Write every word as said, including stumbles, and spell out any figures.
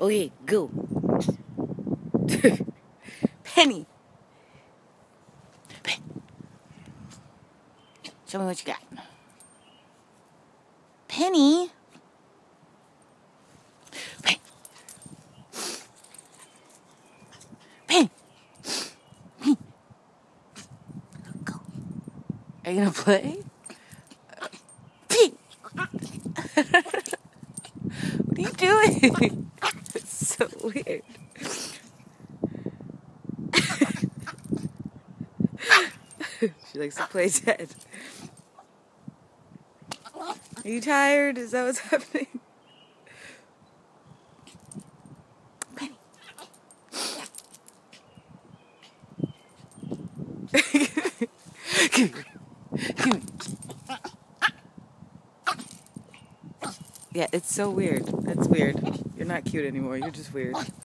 Okay, go. Penny. Penny. Show me what you got. Penny. Penny. Penny. Penny. Go. Are you gonna play? Penny. What are you doing? It's so weird. She likes to play dead. Are you tired? Is that what's happening? Penny. Give me. Give me. Yeah, it's so weird. That's weird. You're not cute anymore. You're just weird.